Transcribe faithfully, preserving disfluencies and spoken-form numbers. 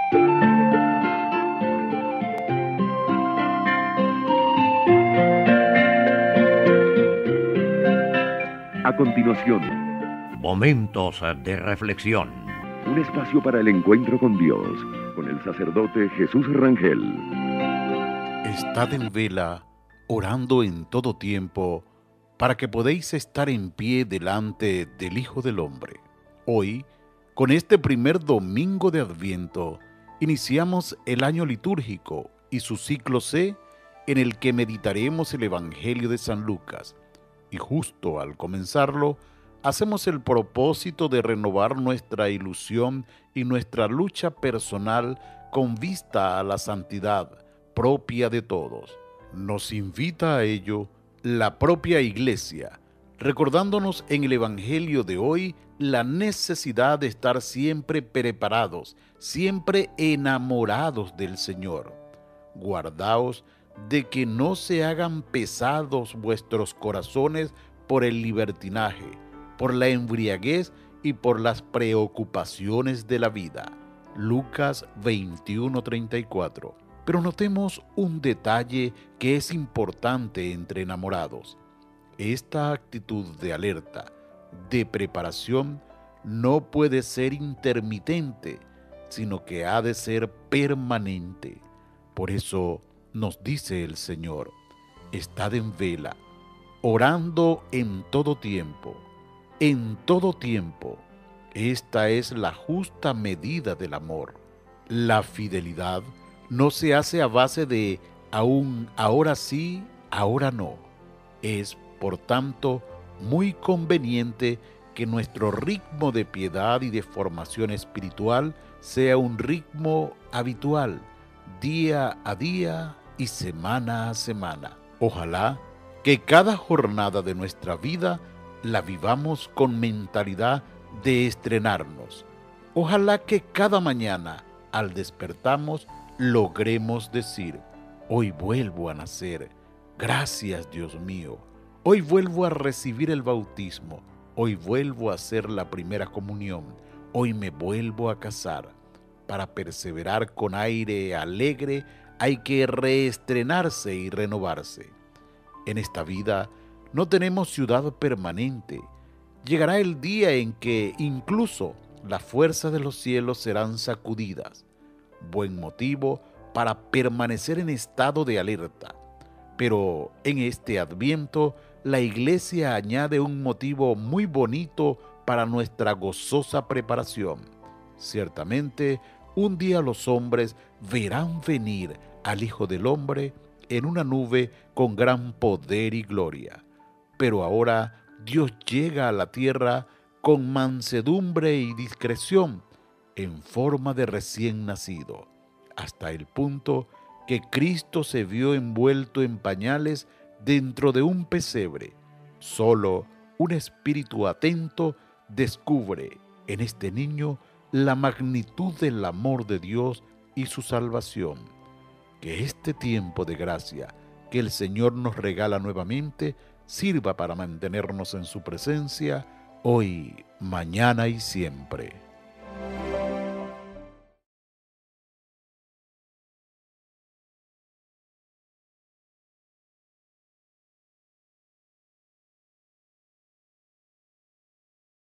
A continuación, Momentos de reflexión. un espacio para el encuentro con Dios, con el sacerdote Jesús Rangel. Estad en vela, orando en todo tiempo, para que podéis estar en pie delante del Hijo del Hombre. Hoy, con este primer domingo de Adviento, iniciamos el año litúrgico y su ciclo C, en el que meditaremos el Evangelio de San Lucas. Y justo al comenzarlo, hacemos el propósito de renovar nuestra ilusión y nuestra lucha personal con vista a la santidad propia de todos. Nos invita a ello la propia Iglesia, recordándonos en el Evangelio de hoy la necesidad de estar siempre preparados, siempre enamorados del Señor. Guardaos de que no se hagan pesados vuestros corazones por el libertinaje, por la embriaguez y por las preocupaciones de la vida. Lucas veintiuno treinta y cuatro. Pero notemos un detalle que es importante entre enamorados. Esta actitud de alerta, de preparación, no puede ser intermitente, sino que ha de ser permanente. Por eso nos dice el Señor: estad en vela, orando en todo tiempo. En todo tiempo. Esta es la justa medida del amor. La fidelidad no se hace a base de aún, ahora sí, ahora no. Es, por tanto, muy conveniente que nuestro ritmo de piedad y de formación espiritual sea un ritmo habitual, día a día y semana a semana. Ojalá que cada jornada de nuestra vida la vivamos con mentalidad de estrenarnos. Ojalá que cada mañana, al despertarnos, logremos decir: hoy vuelvo a nacer, gracias Dios mío. Hoy vuelvo a recibir el bautismo, hoy vuelvo a hacer la primera comunión, hoy me vuelvo a casar. Para perseverar con aire alegre hay que reestrenarse y renovarse. En esta vida no tenemos ciudad permanente. Llegará el día en que incluso las fuerzas de los cielos serán sacudidas. Buen motivo para permanecer en estado de alerta. Pero en este Adviento, la Iglesia añade un motivo muy bonito para nuestra gozosa preparación. Ciertamente, un día los hombres verán venir al Hijo del Hombre en una nube con gran poder y gloria. Pero ahora Dios llega a la tierra con mansedumbre y discreción, en forma de recién nacido, hasta el punto que Cristo se vio envuelto en pañales dentro de un pesebre. Solo un espíritu atento descubre en este niño la magnitud del amor de Dios y su salvación. Que este tiempo de gracia que el Señor nos regala nuevamente sirva para mantenernos en su presencia hoy, mañana y siempre.